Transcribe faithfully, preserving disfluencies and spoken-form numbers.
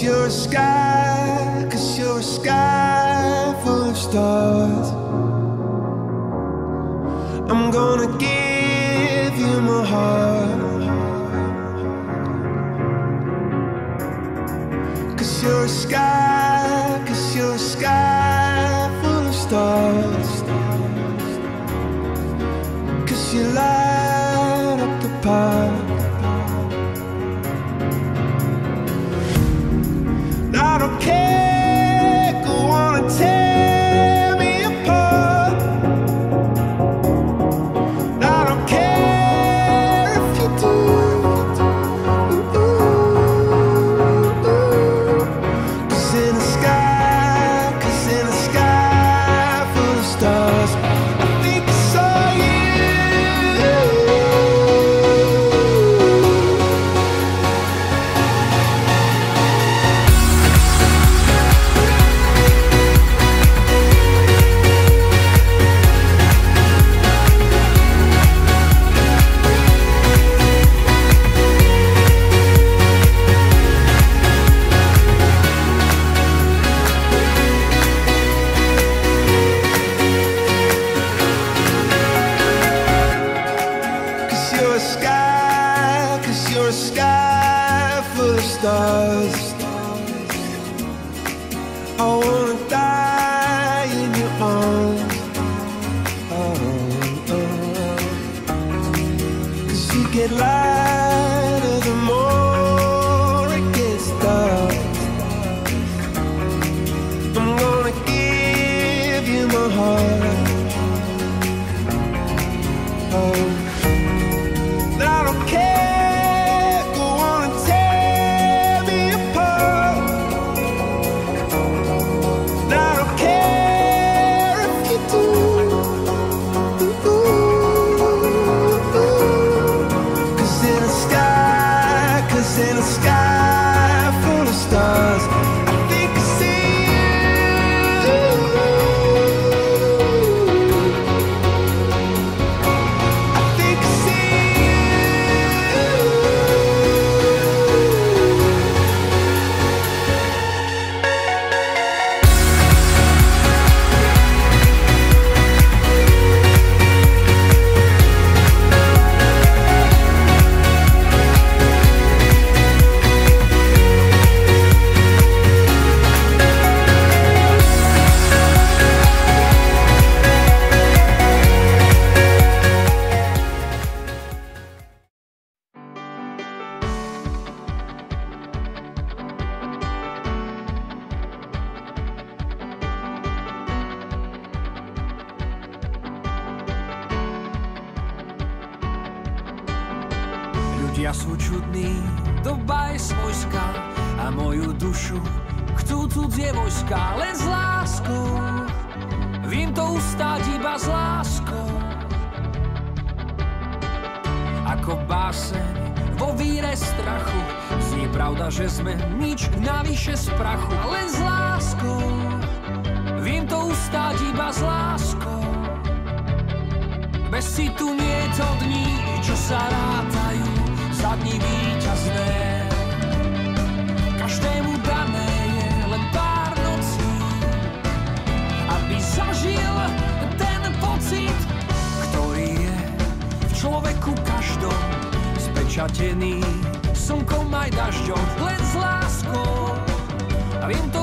you're a sky, cause you're a sky full of stars. I'm gonna give you my heart, cause you're a sky, cause you're a sky full of stars. Cause you light up the park. I don't care, go on and tear me apart. I don't care if you do. Cause in the sky, cause in the sky full of stars, I think I saw you. You're a sky, cause you're a sky full of stars. I wanna die in your arms. Oh, oh, oh. Cause you get lighter the more it gets dark. I'm gonna give you my heart. Oh, I don't care, go on and tear me apart. I don't care if you do. Cause in the sky, cause in the sky full of stars, I think I see you. I think I see ľudia sú čudní, doba je svojská a moju dušu chcú cudzie vojska. Len s láskou vím to ustáť iba s láskou. Ako báseň vo víre strachu znie pravda, že sme nič navyše z prachu. A len s láskou vím to ustáť iba s láskou. Bez citu nie je to dní, čo sa rátajú za dní víťazné. Každému dané je len pár nocí, aby zažil ten pocit, ktorý je v človeku každom spečatený slnkom aj dažďom. Len s láskou a viem to